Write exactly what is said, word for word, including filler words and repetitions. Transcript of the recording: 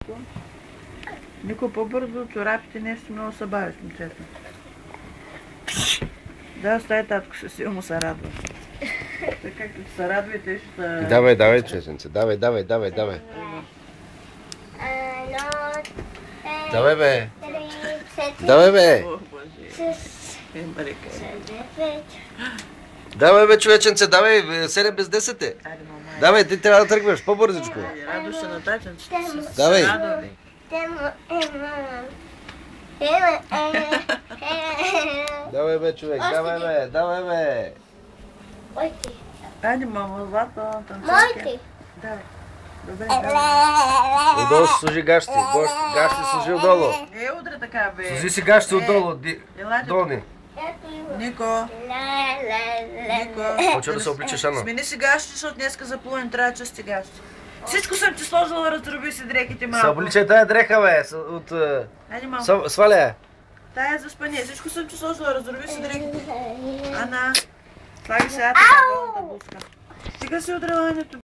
Нико. Нико, по-бързо, чорапите нещо много се бавиш, момчета. Да, остави татко, ще си му се радва. Така както се радвайте, ще... Давай, давай, човеченце, давай, давай, давай, давай. Давай, бе. Давай, бе. О, Боже. Е, Марика. Давай, бе, човеченце, давай, седем без десет е. Айде, мама. Давай, ти трябва да тръгваш, по-бързичко. Айде, радваш се на таченцето. Давай. Радвай. Давай, бе, човек, давай, бе, давай, бе. Айде, мама, злато, танцовки. Мойки. Давай. Добре, давай. Отдолу си сложи гащи, гащи сложи отдолу. Е, удра така, бе. Сложи си гащи отдолу, ди- Елате. долни. Нико. Нико. Почва да се обличаш, Ано. Смени си гащи, защото днеска за половин трябва чисти гащи. Всичко съм ти сложила, раздроби си дрехите малко. Се обличай тая дреха, бе, с- от... е, Айде, мама. св- Сваля я. Тая е за спане. Всичко съм ти сложила, раздроби си дрехите. Ана, слагай сега така долната блузка. Стига си удрала, Ането.